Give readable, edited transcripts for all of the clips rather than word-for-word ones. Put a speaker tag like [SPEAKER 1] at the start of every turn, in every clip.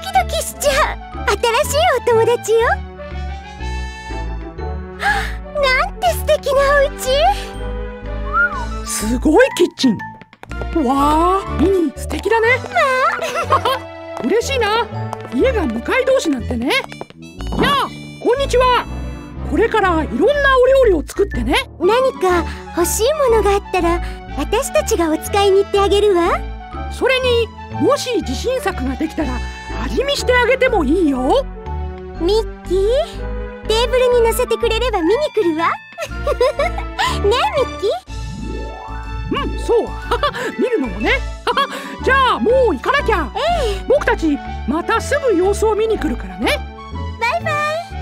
[SPEAKER 1] キドキしちゃう。新しいお友達よ。なんて素敵なお家。
[SPEAKER 2] すごいキッチン。わあ、ミニ素敵だね。嬉しいな。家が向かい同士なんてね。やあ、こんにちは。これからいろんなお料理を作ってね。
[SPEAKER 1] 何か欲しいものがあったら私たちがお使いに行ってあげるわ。
[SPEAKER 2] それにもし自信作ができたら味見してあげてもいいよ。
[SPEAKER 1] ミッキー、テーブルに乗せてくれれば見に来るわ。ねえミッキ
[SPEAKER 2] ー。うん、そう。見るのもね。じゃあもう行かなきゃ。僕たちまたすぐ様子を見に来るからね。
[SPEAKER 1] バイバイ。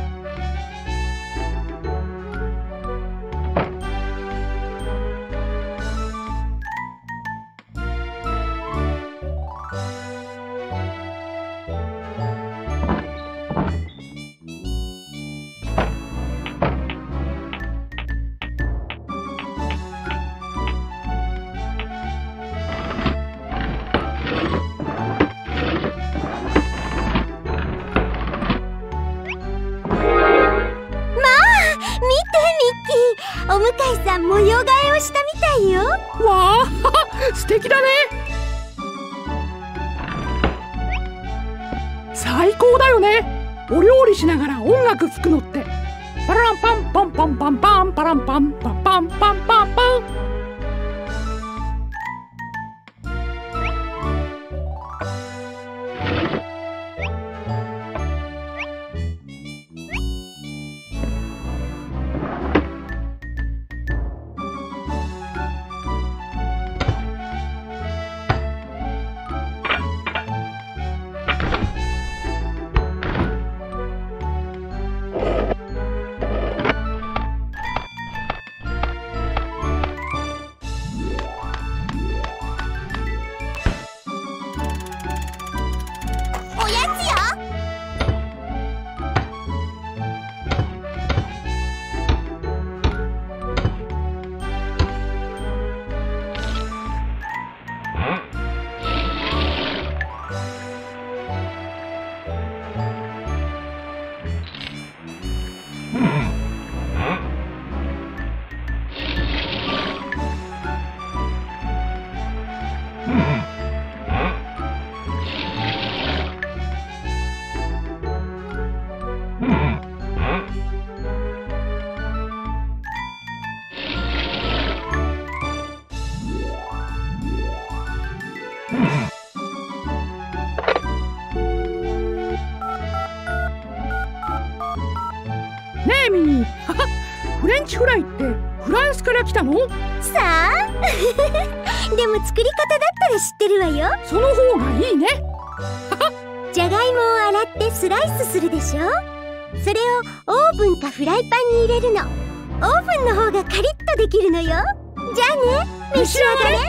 [SPEAKER 1] お向かいさん模様替えをしたみたいよ。
[SPEAKER 2] わあ、素敵だね。最高だよね。お料理しながら音楽聴くのってパランパンパンパンパンパンパランパンパンパンパンパンパン。ねえミニ、フレンチフライってフランスから来たの？
[SPEAKER 1] さあでも作り方だったら知ってるわよ。
[SPEAKER 2] その方がいいね。
[SPEAKER 1] じゃがいもを洗ってスライスするでしょ。それをオーブンかフライパンに入れるの。オーブンの方がカリッとできるのよ。じゃあね、召し上がれ。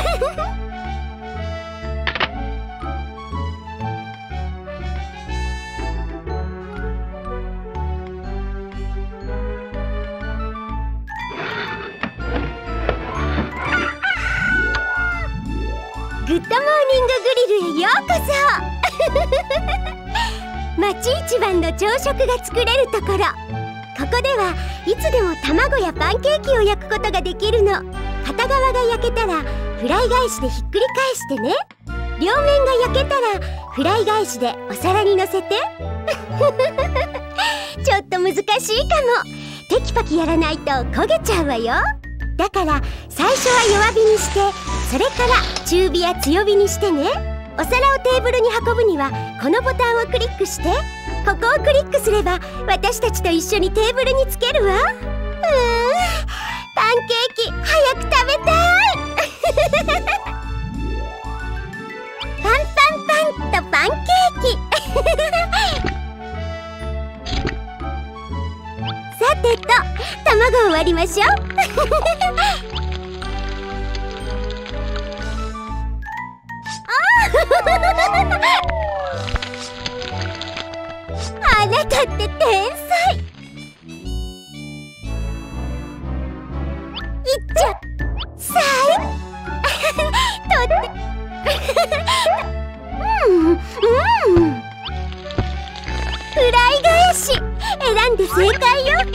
[SPEAKER 1] グッドモーニンググリルへようこそ。町一番の朝食が作れるところ。ここではいつでも卵やパンケーキを焼くことができるの。片側が焼けたらフライ返しでひっくり返してね。両面が焼けたらフライ返しでお皿にのせて。ちょっと難しいかも。テキパキやらないと焦げちゃうわよ。だから最初は弱火にして、それから中火や強火にしてね。お皿をテーブルに運ぶにはこのボタンをクリックして、ここをクリックすれば私たちと一緒にテーブルにつけるわ。パンケーキ早く食べたい。パンパンパンとパンケーキ。さてと卵を割りましょう。あなたって天才。いっちゃさい。とって点で正解よ。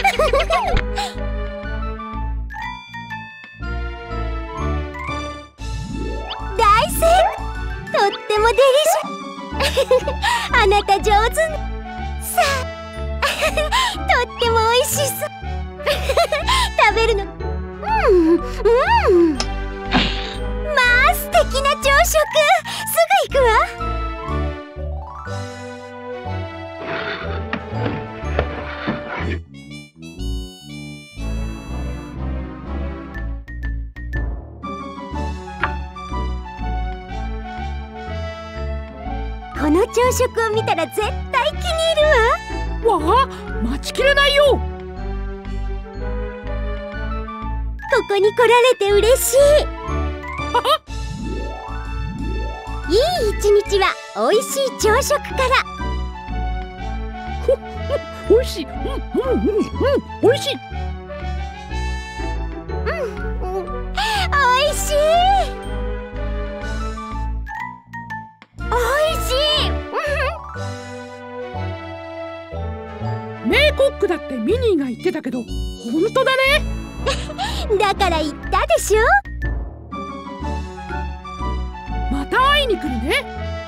[SPEAKER 1] 大正解。とってもデリシャあなた上手ね。さあとっても美味しそう食べるの。まあ素敵な朝食。すぐ行くわ。この朝食を見たら絶対気に入るわ。
[SPEAKER 2] わあ、待ちきれないよ。
[SPEAKER 1] ここに来られて嬉しい。いい一日は美味しい朝食から。
[SPEAKER 2] 美味しい。美味しい。
[SPEAKER 1] 美味しい。美味しい。
[SPEAKER 2] 名コックだってミニーが言ってたけど、本当だね。
[SPEAKER 1] だから言ったでしょ。
[SPEAKER 2] また会いに来るね。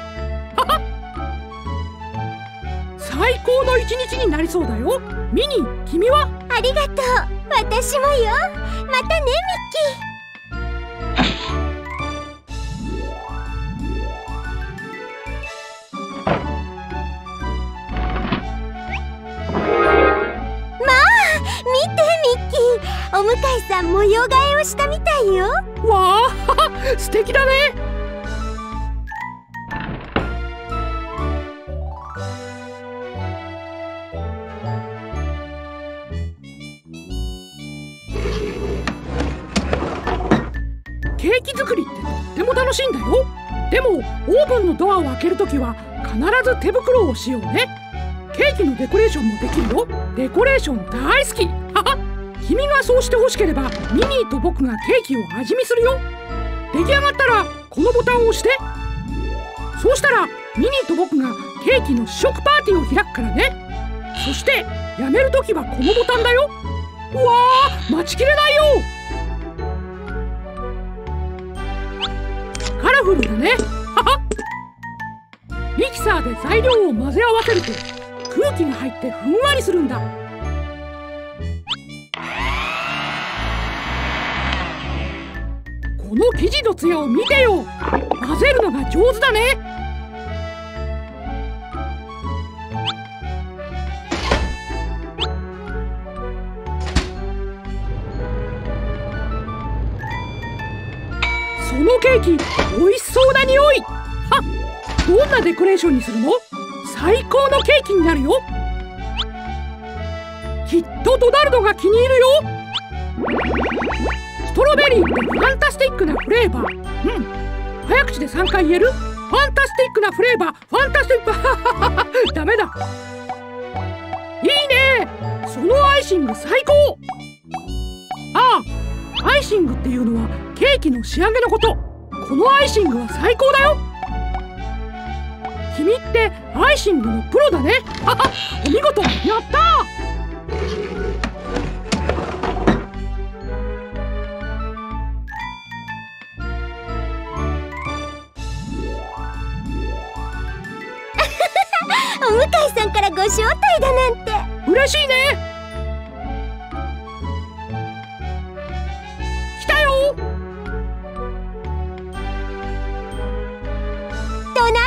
[SPEAKER 2] 最高の一日になりそうだよ。ミニー、君は？
[SPEAKER 1] ありがとう。私もよ。またね、ミッキー。お向かいさん模様替えをしたみたいよ。
[SPEAKER 2] わあ素敵だね。ケーキ作りってとっても楽しいんだよ。でもオーブンのドアを開けるときは必ず手袋をしようね。ケーキのデコレーションもできるよ。デコレーション大好き。君がそうしてほしければミニーと僕がケーキを味見するよ。出来上がったらこのボタンを押して。そうしたらミニーと僕がケーキの試食パーティーを開くからね。そしてやめるときはこのボタンだよ。うわー、待ちきれないよ。カラフルだね。ミキサーで材料を混ぜ合わせると空気が入ってふんわりするんだ。この生地のツヤを見てよ。混ぜるのが上手だね。そのケーキ美味しそうな匂い。どんなデコレーションにするの？最高のケーキになるよ。きっとドナルドが気に入るよ。ストロベリーってファンタスティックなフレーバー。早口で3回言える？ファンタスティックなフレーバー。ファンタスティックダメだ。いいね。そのアイシング最高。アイシングっていうのはケーキの仕上げのこと。このアイシングは最高だよ。君ってアイシングのプロだね。お見事。やったー。
[SPEAKER 1] お向かいさんからご招待だなんて
[SPEAKER 2] 嬉しいね。来たよ。
[SPEAKER 1] ドナル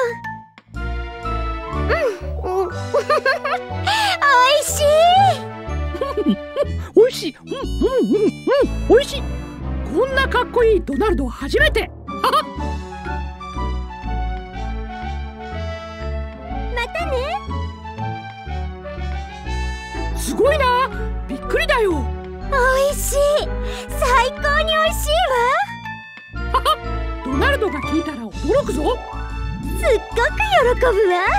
[SPEAKER 1] ド。おいしい。
[SPEAKER 2] おいしい。おいしい。こんなかっこいいドナルド初めて。
[SPEAKER 1] またね。
[SPEAKER 2] すごいな。びっくりだよ。
[SPEAKER 1] おいしい。最高においしいわ。
[SPEAKER 2] ドナルドが聞いたら驚くぞ。
[SPEAKER 1] すっごく喜ぶわ。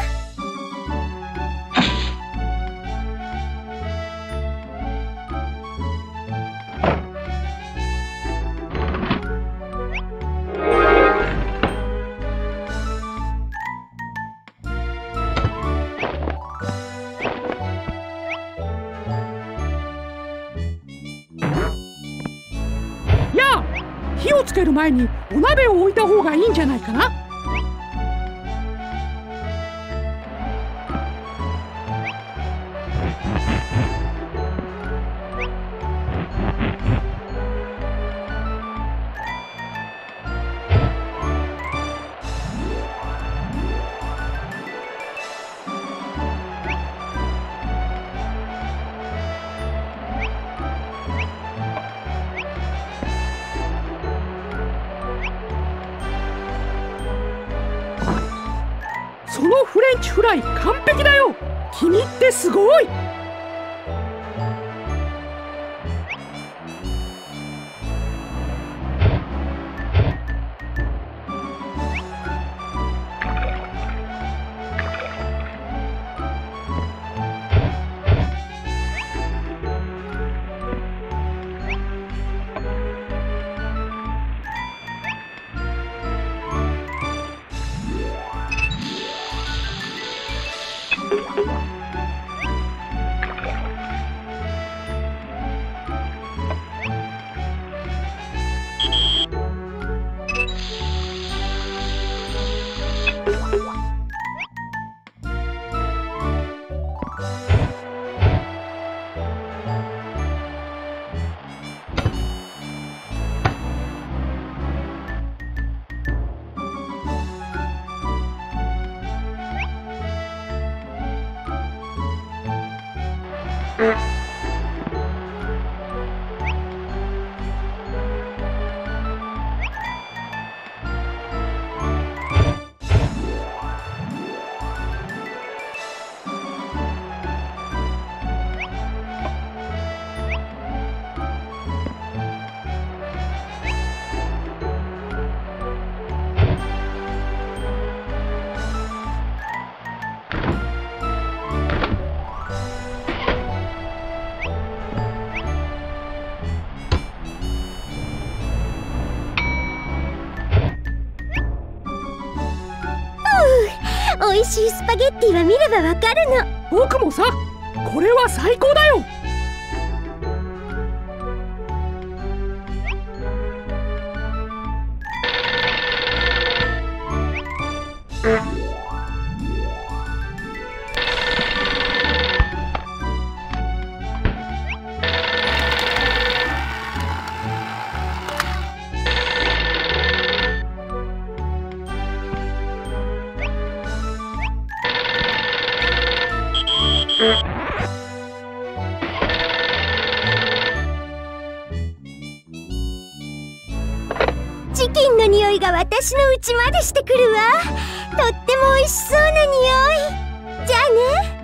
[SPEAKER 2] ける前にお鍋を置いた方がいいんじゃないかな。そのフレンチフライ完璧だよ。君ってすごい。
[SPEAKER 1] 美味しいスパゲッティは見ればわかるの。
[SPEAKER 2] 僕もさ、これは最高だよ。
[SPEAKER 1] チキンの匂いが私の家までしてくるわ。とっても美味しそうな匂い。じゃあね。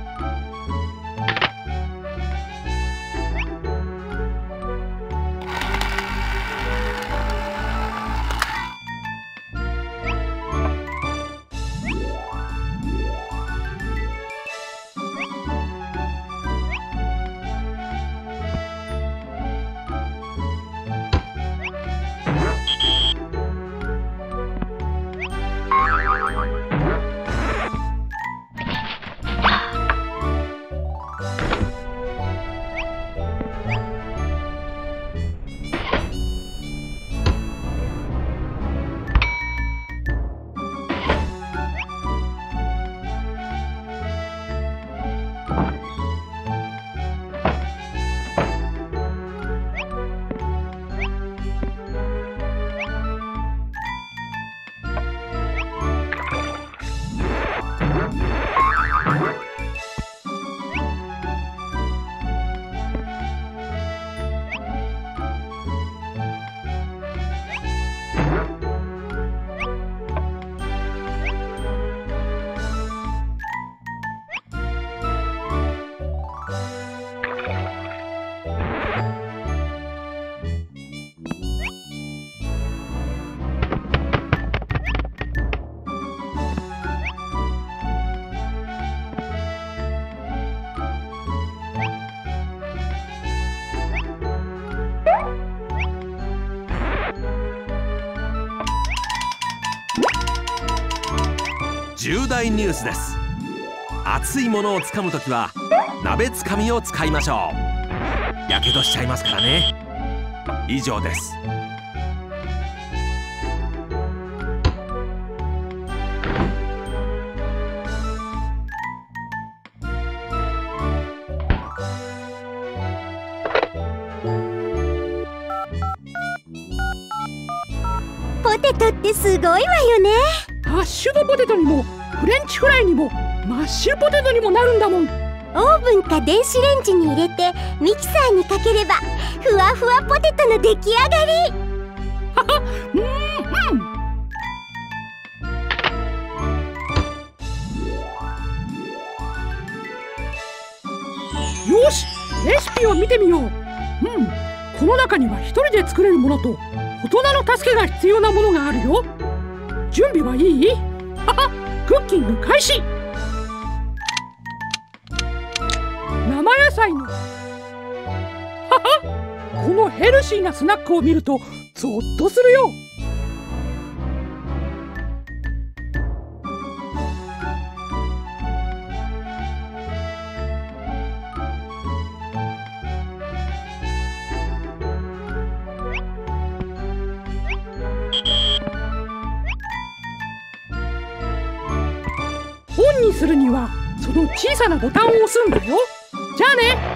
[SPEAKER 3] 重大ニュースです。熱いものをつかむときは鍋つかみを使いましょう。やけどしちゃいますからね。以上です。
[SPEAKER 1] テトってすごいわよね。
[SPEAKER 2] ハッシュドポテトにもフレンチフライにもマッシュポテトにもなるんだもん。
[SPEAKER 1] オーブンか電子レンジに入れてミキサーにかければふわふわポテトの出来上がり。
[SPEAKER 2] はは、よし、レシピを見てみよう。この中には一人で作れるものと大人の助けが必要なものがあるよ。準備はいい？はは、クッキング開始。生野菜のはは、このヘルシーなスナックを見るとゾッとするよ。オンにするにはその小さなボタンを押すんだよ。じゃあね。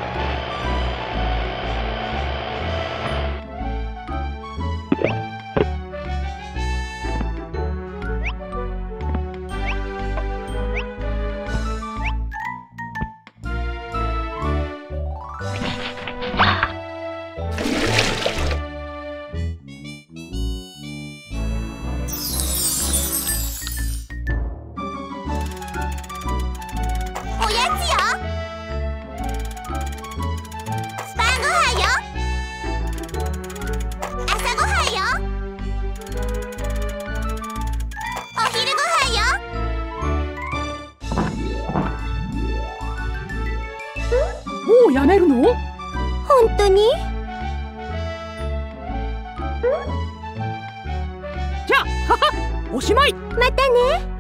[SPEAKER 1] おやつよ。スパンご飯よ。朝ごはんよ。お昼ごはんよ。
[SPEAKER 2] もうやめるの？
[SPEAKER 1] 本当に？
[SPEAKER 2] じゃあ、はは、おしまい。
[SPEAKER 1] またね。